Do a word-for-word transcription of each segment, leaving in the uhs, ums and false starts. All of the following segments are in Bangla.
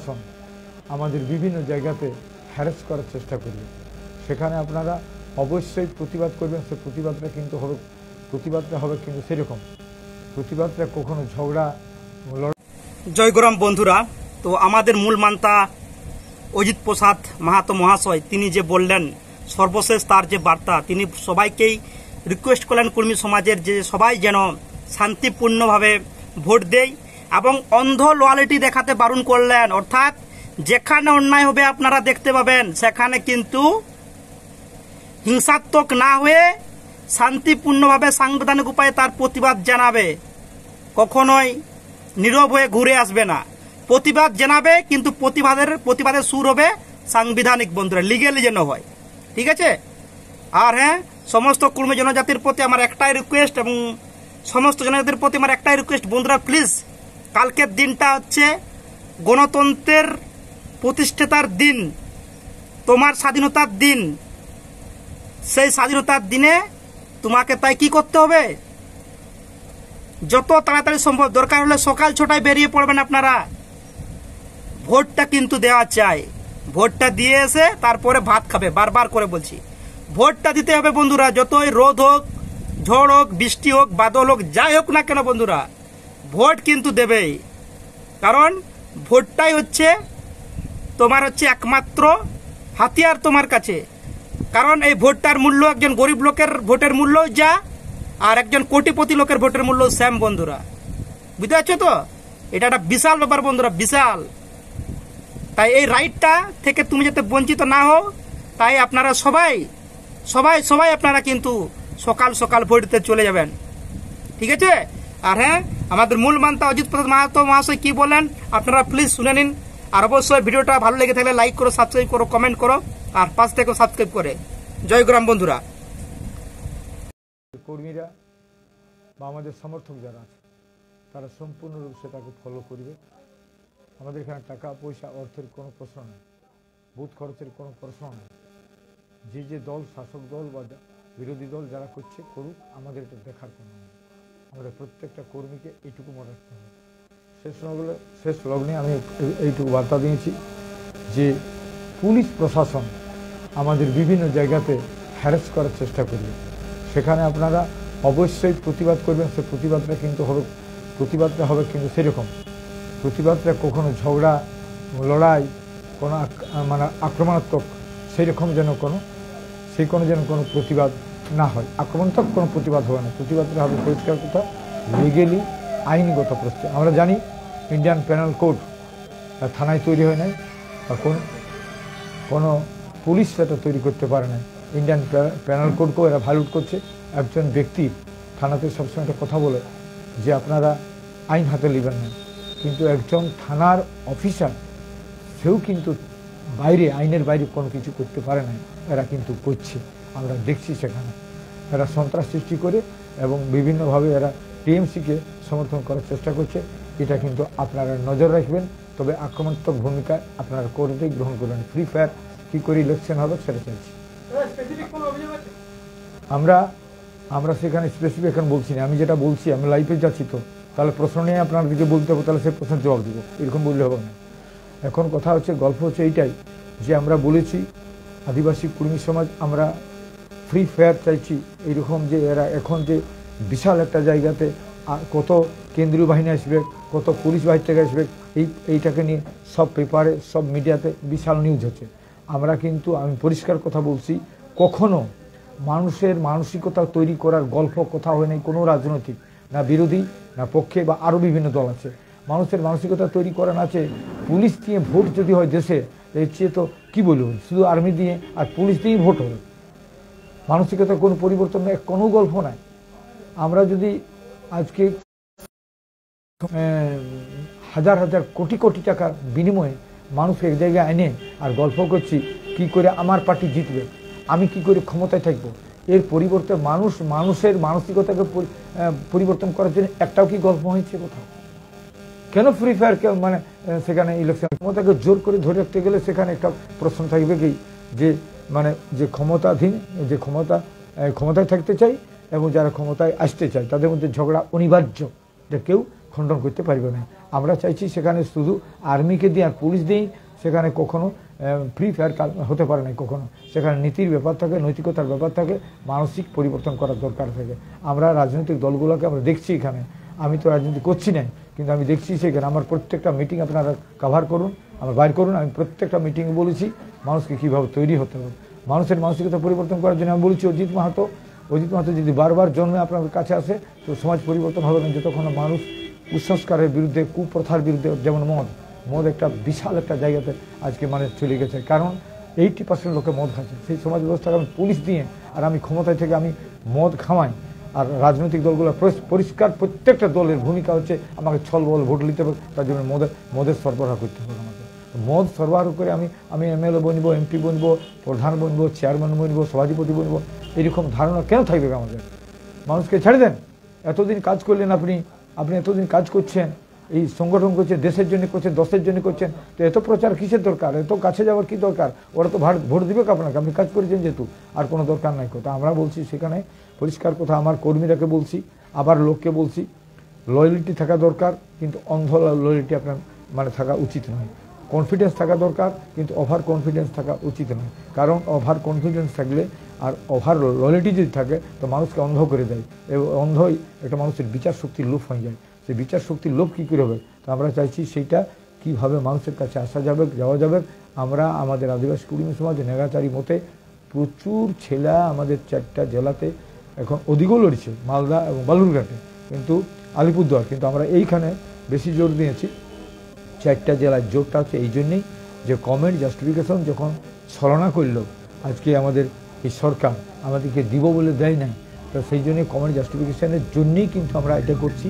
আমাদের বিভিন্ন জায়গাতে হ্যারাস করার চেষ্টা করবে, সেখানে আপনারা অবশ্যই প্রতিবাদ করবেন। সে প্রতিবাদটা কিন্তু হবে প্রতিবাদটা হবে কিন্তু সেরকম প্রতিবাদটা কখনো ঝগড়া। জয়গ্রাম বন্ধুরা, তো আমাদের মূল মান্তা অজিত প্রসাদ মাহাতো মহাশয় তিনি যে বললেন সর্বশেষ তার যে বার্তা, তিনি সবাইকেই রিকোয়েস্ট করলেন কর্মী সমাজের যে সবাই যেন শান্তিপূর্ণভাবে ভোট দেয় এবং অন্ধ লয়ালিটি দেখাতে বারণ করলেন। অর্থাৎ যেখানে অন্যায় হবে আপনারা দেখতে পাবেন সেখানে কিন্তু হিংসাত্মক না হয়ে শান্তিপূর্ণভাবে সাংবিধানিক উপায়ে তার প্রতিবাদ জানাবে, কখনোই নীরব হয়ে ঘুরে আসবে না। প্রতিবাদ জানাবে, কিন্তু প্রতিবাদের প্রতিবাদের সুর হবে সাংবিধানিক, বন্ধুরা লিগেলি যেন হয়, ঠিক আছে। আর হ্যাঁ, সমস্ত কর্মী জনজাতির প্রতি আমার একটাই রিকোয়েস্ট এবং সমস্ত জনজাতির প্রতি আমার একটাই রিকোয়েস্ট, বন্ধুরা প্লিজ, কালকের দিনটা হচ্ছে গণতন্ত্রের প্রতিষ্ঠাতার দিন, তোমার স্বাধীনতার দিন। সেই স্বাধীনতার দিনে তোমাকে তাই কি করতে হবে, যত তাড়াতাড়ি সম্ভব, দরকার হলে সকাল ছটায় বেরিয়ে পড়বেন আপনারা। ভোটটা কিন্তু দেওয়া চাই, ভোটটা দিয়ে এসে তারপরে ভাত খাবে, বারবার করে বলছি ভোটটা দিতে হবে বন্ধুরা। যতই রোদ হোক, ঝড় হোক, বৃষ্টি হোক, বাদল হোক, যাই হোক না কেন বন্ধুরা, ভোট কিন্তু দেবেই। কারণ ভোটটাই হচ্ছে তোমার হচ্ছে একমাত্র হাতিয়ার তোমার কাছে। কারণ এই ভোটটার মূল্য একজন গরিব লোকের ভোটের মূল্য যা, আর একজন কোটিপতি লোকের ভোটের মূল্য সেম বন্ধুরা, বুঝতে পারছো তো? এটা একটা বিশাল ব্যাপার বন্ধুরা, বিশাল। তাই এই রাইটটা থেকে তুমি যাতে বঞ্চিত না হও, তাই আপনারা সবাই সবাই সবাই আপনারা কিন্তু সকাল সকাল ভোট দিতে চলে যাবেন, ঠিক আছে। আর হ্যাঁ, আমাদের মূল মান্তা অজিত প্রসাদ মাহাতো মহাশয় কি বলেন আপনারা প্লিজ শুনে নিন। আর অবশ্যই ভিডিওটা ভালো লেগে থাকলে লাইক করো, সাবস্ক্রাইব করো, কমেন্ট করো, আর পাশ থেকে সাবস্ক্রাইব করে। জয়গ্রাম বন্ধুরা। কর্মীরা বা আমাদের সমর্থক যারা আছে তারা সম্পূর্ণরূপে সেটাকে ফলো করবে। আমাদের এখানে টাকা পয়সা অর্থের কোনো প্রশ্ন নেই, বুথ খরচের কোনো প্রশ্ন নেই। যে যে দল, শাসক দল বা বিরোধী দল যারা করছে করুক, আমাদের এটা দেখার কোনো নেই। আমাদের প্রত্যেকটা কর্মীকে এইটুকু মনে রাখতে হবে। শেষ লগ্নে শেষ লগ্নে আমি এইটুকু বার্তা দিয়েছি যে পুলিশ প্রশাসন আমাদের বিভিন্ন জায়গাতে হ্যারাস করার চেষ্টা করবে, সেখানে আপনারা অবশ্যই প্রতিবাদ করবেন। সে প্রতিবাদটা কিন্তু হবে প্রতিবাদটা হবে কিন্তু সেরকম প্রতিবাদটা কখনো ঝগড়া, লড়াই, কোনো মানে আক্রমণাত্মক সেই রকম যেন কোনো সেই কোনো যেন কোনো প্রতিবাদ না হয়। আক্রমণাত্মক কোনো প্রতিবাদ হবে না, প্রতিবাদটা হবে পরিষ্কার কথা, লিগেলি আইনগত প্রস্তুত। আমরা জানি ইন্ডিয়ান পেনাল কোড থানায় তৈরি হয় নাই, বা কোন কোনো পুলিশ সেটা তৈরি করতে পারে না। ইন্ডিয়ান পেনাল কোডকেও এরা ভায়োলেট করছে। একজন ব্যক্তি থানাতে সবসময় একটা কথা বলে যে আপনারা আইন হাতে নেবেন না, কিন্তু একজন থানার অফিসার সেও কিন্তু বাইরে আইনের বাইরে কোনো কিছু করতে পারে না, এরা কিন্তু করছে। আমরা দেখছি সেখানে এরা সন্ত্রাস সৃষ্টি করে এবং বিভিন্নভাবে এরা টিএমসিকে সমর্থন করার চেষ্টা করছে। এটা কিন্তু আপনারা নজর রাখবেন, তবে আক্রমণাত্মক ভূমিকা আপনারা করতেই গ্রহণ করবেন। ফ্রি ফায়ার কী করে ইলেকশন হবে সেটা চাইছি আমরা আমরা সেখানে স্পেসিফিক এখন বলছি না। আমি যেটা বলছি, আমি লাইভে যাচ্ছি, তো তাহলে প্রশ্ন নিয়ে আপনার দিকে বলতে হবে, তাহলে সে প্রশ্নের জবাব দেবো, এরকম বললে হবে না। এখন কথা হচ্ছে, গল্প হচ্ছে এইটাই যে আমরা বলেছি আদিবাসী কর্মী সমাজ আমরা ফ্রি ফায়ার চাইছি। এইরকম যে এরা এখন যে বিশাল একটা জায়গাতে কত কেন্দ্রীয় বাহিনী আসবে, কত পুলিশ বাহিনী থেকে আসবে, এই এইটাকে নিয়ে সব পেপারে সব মিডিয়াতে বিশাল নিউজ হচ্ছে। আমরা কিন্তু আমি পরিষ্কার কথা বলছি, কখনো মানুষের মানসিকতা তৈরি করার গল্প কথা হয় নাই কোনো রাজনৈতিক, না বিরোধী না পক্ষে বা আরও বিভিন্ন দল আছে। মানুষের মানসিকতা তৈরি করা আছে পুলিশ দিয়ে ভোট যদি হয় দেশে, এর চেয়ে তো কী বলব, শুধু আর্মি দিয়ে আর পুলিশ দিয়েই ভোট হবে। মানসিকতার কোনো পরিবর্তন নেই, কোনো গল্প নাই। আমরা যদি আজকে হাজার হাজার কোটি কোটি টাকার বিনিময়ে মানুষ এক জায়গায় এনে আর গল্প করছি কি করে আমার পার্টি জিতবে, আমি কি করে ক্ষমতায় থাকবো, এর পরিবর্তে মানুষ মানুষের মানসিকতাকে পরিবর্তন করার জন্য একটাও কি গল্প হয়েছে কোথাও? কেন ফ্রি ফায়ার মানে সেখানে ইলেকশন ক্ষমতাকে জোর করে ধরে রাখতে গেলে সেখানে একটা প্রশ্ন থাকবে কি যে মানে যে ক্ষমতাধীন যে ক্ষমতা ক্ষমতায় থাকতে চাই এবং যারা ক্ষমতায় আসতে চায় তাদের মধ্যে ঝগড়া অনিবার্য, এটা কেউ খণ্ডন করতে পারবে না। আমরা চাইছি সেখানে শুধু আর্মিকে দিয়ে আর পুলিশ দিয়েই সেখানে কখনো ফ্রি ফায়ার হতে পারে না, কখনো সেখানে নীতির ব্যাপার থাকে, নৈতিকতার ব্যাপার থাকে, মানসিক পরিবর্তন করার দরকার থাকে। আমরা রাজনৈতিক দলগুলোকে আমরা দেখছি এখানে, আমি তো রাজনীতি করছি না, কিন্তু আমি দেখছি সেখানে আমার প্রত্যেকটা মিটিং আপনারা কভার করুন, আমার বাইর করুন। আমি প্রত্যেকটা মিটিংয়ে বলেছি মানুষকে কীভাবে তৈরি হতে হবে, মানুষের মানসিকতা পরিবর্তন করার জন্য আমি বলেছি অজিত মাহাতো অজিত মাহাতো যদি বারবার জন্মে আপনার কাছে আসে তো সমাজ পরিবর্তন হবে না যতক্ষণ মানুষ কুসংস্কারের বিরুদ্ধে, কুপ্রথার বিরুদ্ধে, যেমন মদ মদ একটা বিশাল একটা জায়গাতে আজকে মানে চলে গেছে, কারণ এইটি পার্সেন্ট লোকে মদ খাচ্ছে। সেই সমাজ ব্যবস্থাকে আমি পুলিশ দিয়ে আর আমি ক্ষমতায় থেকে আমি মদ খাওয়াই, আর রাজনৈতিক দলগুলো পরিষ্কার প্রত্যেকটা দলের ভূমিকা হচ্ছে আমাকে ছল বল ভোট নিতে হবে, তার জন্য মদের মদের সরবরাহ করতে হবে। আমাকে মদ সরবরাহ করে আমি আমি এমএলএ বনবো, এমপি বনবো, প্রধান বনবো, চেয়ারম্যান বনবো, সভাধিপতি বনবো, এরকম ধারণা কেন থাকবে আমাদের? মানুষকে ছেড়ে দেন। এতদিন কাজ করলেন আপনি আপনি এতদিন কাজ করছেন, এই সংগঠন করছেন, দেশের জন্য করছেন, দশের জন্য করছেন, তো এত প্রচার কিসের দরকার? এত কাছে যাওয়ার কি দরকার? ওরা তো ভোট দিবে আপনাকে, আপনি কাজ করেছেন যেহেতু, আর কোনো দরকার নাই। কথা আমরা বলছি সেখানে পরিষ্কার কথা, আমার কর্মীরাকে বলছি, আবার লোককে বলছি, লয়ালিটি থাকা দরকার, কিন্তু অন্ধ লয়ালিটি আপনার মানে থাকা উচিত নয়। কনফিডেন্স থাকা দরকার, কিন্তু ওভার কনফিডেন্স থাকা উচিত নয়, কারণ ওভার কনফিডেন্স থাকলে আর ওভার লয়ালিটি যদি থাকে তো মানুষকে অন্ধ করে দেয়, এবং অন্ধই একটা মানুষের বিচার শক্তির লোপ হয়ে যায়। সেই বিচার শক্তির লোভ কী করে হবে? তো আমরা চাইছি সেইটা কীভাবে মানুষের কাছে আসা যাবে, যাওয়া যাবে। আমরা আমাদের আদিবাসী কুড়িমি সমাজ নেগাচারি মতে প্রচুর ছেলে আমাদের চারটা জেলাতে এখন ওদিকেও লড়ছে, মালদা এবং বালুরঘাটে, কিন্তু আলিপুরদুয়ার, কিন্তু আমরা এইখানে বেশি জোর দিয়েছি। চারটা জেলার জোরটা হচ্ছে এই জন্যেই যে কমেন্ট জাস্টিফিকেশন যখন ছলনা করল আজকে আমাদের এই সরকার আমাদেরকে দিব বলে দেয় নাই, তো সেই জন্য কমেন্ট জাস্টিফিকেশনের জন্যেই কিন্তু আমরা এটা করছি,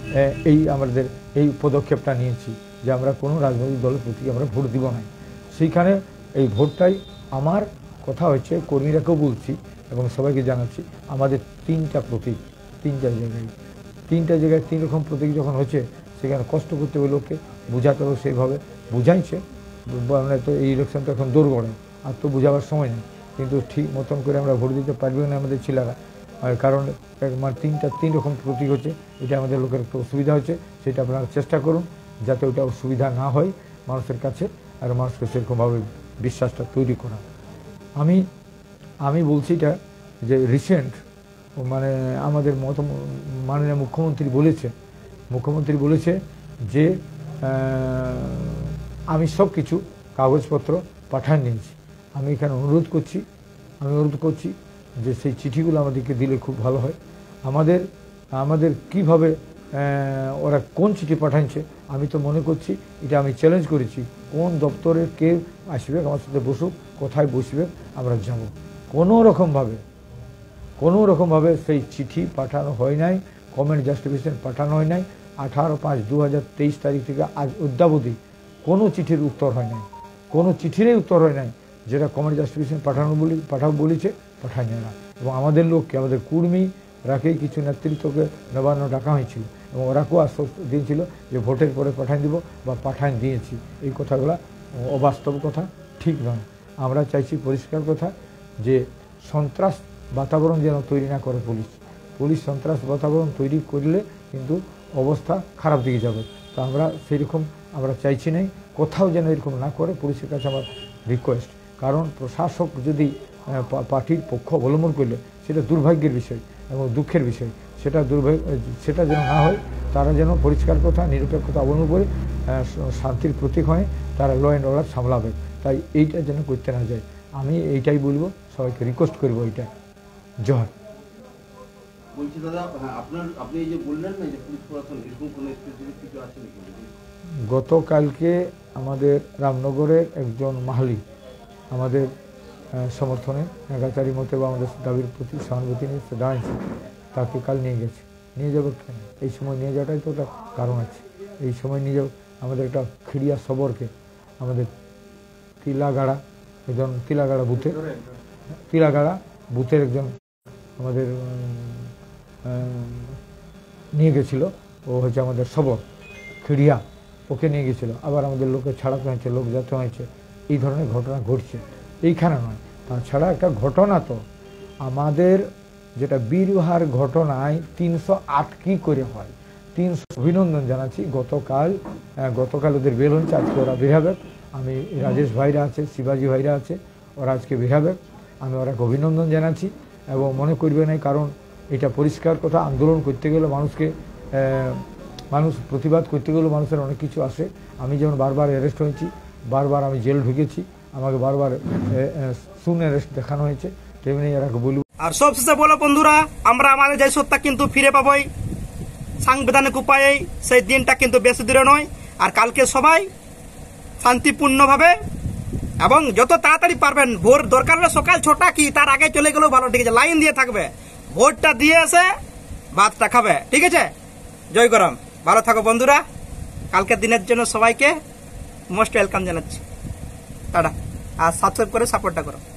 এই আমাদের এই পদক্ষেপটা নিয়েছি যে আমরা কোনো রাজনৈতিক দলের প্রতি আমরা ভোট দিব না। সেইখানে এই ভোটটাই আমার কথা হচ্ছে, কর্মীরাকেও বলছি এবং সবাইকে জানাচ্ছি, আমাদের তিনটা প্রতীক, তিনটা জায়গায় তিনটা জায়গায় তিন রকম প্রতীক যখন হচ্ছে, সেখানে কষ্ট করতে হবে, লোককে বোঝাতে হবে, সেইভাবে বুঝাইছে। মানে তো এই ইলেকশনটা এখন দৌড় গড়ে, আর তো বোঝাবার সময় নেই, কিন্তু ঠিক মতন করে আমরা ভোট দিতে পারবে না আমাদের ছেলেরা, কারণ মানে তিনটা তিন রকম প্রতীক হচ্ছে, এটা আমাদের লোকের একটু অসুবিধা হচ্ছে। সেটা আপনারা চেষ্টা করুন যাতে ওটা অসুবিধা না হয় মানুষের কাছে, আর মানুষকে সেরকমভাবে বিশ্বাসটা তৈরি করা। আমি আমি বলছি এটা যে রিসেন্ট মানে আমাদের মত মাননীয় মুখ্যমন্ত্রী বলেছে মুখ্যমন্ত্রী বলেছে যে আমি সব কিছু কাগজপত্র পাঠান নিয়েছি। আমি এখানে অনুরোধ করছি আমি অনুরোধ করছি যে সেই চিঠিগুলো আমাদেরকে দিলে খুব ভালো হয়। আমাদের আমাদের কিভাবে ওরা কোন চিঠি পাঠাচ্ছে, আমি তো মনে করছি এটা আমি চ্যালেঞ্জ করেছি, কোন দপ্তরের কে আসবে আমার সাথে বসুক, কোথায় বসবে, আমরা যাব। কোনো রকমভাবে কোনো রকমভাবে সেই চিঠি পাঠানো হয় নাই, কমেন্ট জাস্টিফিকেশন পাঠানো হয় নাই। আঠারো পাঁচ দু হাজার তেইশ তারিখ থেকে আজ অদ্যাবধি কোনো চিঠির উত্তর হয় নাই, কোনো চিঠিরই উত্তর হয় নাই যেটা কমেন্ট জাস্টিফিকেশন পাঠানো বলি পাঠাও বলেছে, পাঠায় না। এবং আমাদের লোককে, আমাদের কর্মী রাকেই কিছু নেতৃত্বকে নবান্ন ডাকা হয়েছিল এবং ওরাকেও আশ্বাস দিয়েছিল যে ভোটের পরে পাঠান দিব বা পাঠান দিয়েছি। এই কথাগুলো অবাস্তব কথা, ঠিক নয়। আমরা চাইছি পরিষ্কার কথা যে সন্ত্রাস বাতাবরণ যেন তৈরি না করে পুলিশ পুলিশ সন্ত্রাস বাতাবরণ তৈরি করলে কিন্তু অবস্থা খারাপ দিকে যাবে। তো আমরা সেরকম আমরা চাইছি নাই, কোথাও যেন এরকম না করে, পুলিশের কাছে আমার রিকোয়েস্ট। কারণ প্রশাসক যদি পার্টির পক্ষ অবলম্বন করলে সেটা দুর্ভাগ্যের বিষয় এবং দুঃখের বিষয়, সেটা দুর্ভাগ্য সেটা যেন না হয়। তারা যেন পরিষ্কার কথা, নিরপেক্ষতা অবলম্বন করে শান্তির প্রতীক হয়ে তারা ল অ্যান্ড অর্ডার সামলাবে, তাই এইটা যেন করতে না যায়। আমি এইটাই বলবো, সবাইকে রিকোয়েস্ট করবো এইটা। জয়। বলছি দাদা, আপনার আপনি এই যে বললেন না যে পুলিশ প্রশাসন এরকম কোনো স্পেসিফিক কিছু আছে নাকি? গতকালকে আমাদের রামনগরের একজন মাহালি আমাদের সমর্থনে নেগাচারি মতে বা আমাদের দাবির প্রতি সহানুভূতি নিয়ে সে দাঁড়িয়েছে, তাকে কাল নিয়ে গেছে। নিয়ে যাবো কেন? এই সময় নিয়ে যাওয়াটাই তো একটা কারণ আছে। এই সময় নিয়ে যাবো আমাদের একটা খিড়িয়া সবরকে, আমাদের তিলাগাড়া একজন তিলাগাড়া বুথের তিলাগাড়া বুথের একজন আমাদের নিয়ে গেছিল, ও হচ্ছে আমাদের সবর খিড়িয়া, ওকে নিয়ে গেছিল। আবার আমাদের লোকে ছাড়াতে হয়েছে, লোক যেতে হয়েছে। এই ধরনের ঘটনা ঘটছে এইখানে নয়। তাছাড়া একটা ঘটনা তো আমাদের যেটা বীরহার ঘটনায় তিনশো আট কি করে হয়, তিনশো অভিনন্দন জানাচ্ছি। গতকাল গতকাল ওদের বেল হয়েছে, আজকে ওরা বের হবে। আমি রাজেশ ভাইরা আছে, শিবাজি ভাইরা আছে, ওরা আজকে বের হবে। আমি ওরাকে অভিনন্দন জানাচ্ছি এবং মনে করবে না, কারণ এটা পরিষ্কার কথা, আন্দোলন করতে গেলে মানুষকে মানুষ প্রতিবাদ করতে গেলে মানুষের অনেক কিছু আসে। আমি যেমন বারবার অ্যারেস্ট হয়েছি, বারবার আমি জেল ঢুকেছি, আমাকে বারবার শুন অ্যারেস্ট দেখানো হয়েছে, তেমনি এরাকে বলব। আর সবশেষে বলো বন্ধুরা, আমরা আমাদের যে সত্তা কিন্তু ফিরে পাবোই সাংবিধানিক উপায়ে, সেই দিনটা কিন্তু বেশি দূরে নয়। আর কালকে সবাই শান্তিপূর্ণভাবে এবং যত তাড়াতাড়ি পারবেন, ভোর দরকার হলে সকাল ছটা কি তার আগে চলে গেলেও ভালো, ঠিক আছে, লাইন দিয়ে থাকবে, ভোটটা দিয়ে এসে ভাতটা খাবে, ঠিক আছে। জয় গরম, ভালো থাকো বন্ধুরা, কালকের দিনের জন্য সবাইকে মোস্ট ওয়েলকাম জানাচ্ছি, টাটা। আর সাবস্ক্রাইব করে সাপোর্টটা করো।